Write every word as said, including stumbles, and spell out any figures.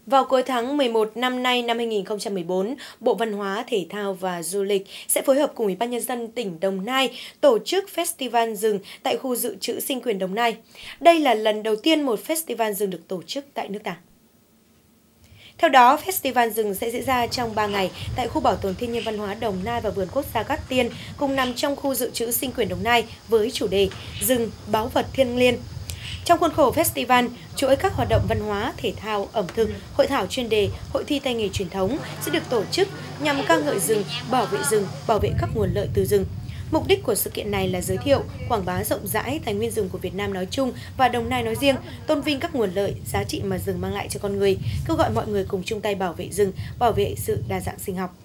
Vào cuối tháng mười một năm nay năm hai nghìn không trăm mười bốn, Bộ Văn hóa, Thể thao và Du lịch sẽ phối hợp cùng Ủy ban Nhân dân tỉnh Đồng Nai tổ chức Festival rừng tại khu dự trữ sinh quyền Đồng Nai. Đây là lần đầu tiên một festival rừng được tổ chức tại nước ta. Theo đó, Festival rừng sẽ diễn ra trong ba ngày tại khu bảo tồn thiên nhiên văn hóa Đồng Nai và vườn quốc gia Cát Tiên, cùng nằm trong khu dự trữ sinh quyền Đồng Nai với chủ đề Rừng, báu vật thiêng liêng. Trong khuôn khổ festival, chuỗi các hoạt động văn hóa, thể thao, ẩm thực, hội thảo chuyên đề, hội thi tay nghề truyền thống sẽ được tổ chức nhằm ca ngợi rừng, bảo vệ rừng, bảo vệ các nguồn lợi từ rừng. Mục đích của sự kiện này là giới thiệu, quảng bá rộng rãi tài nguyên rừng của Việt Nam nói chung và Đồng Nai nói riêng, tôn vinh các nguồn lợi, giá trị mà rừng mang lại cho con người, kêu gọi mọi người cùng chung tay bảo vệ rừng, bảo vệ sự đa dạng sinh học.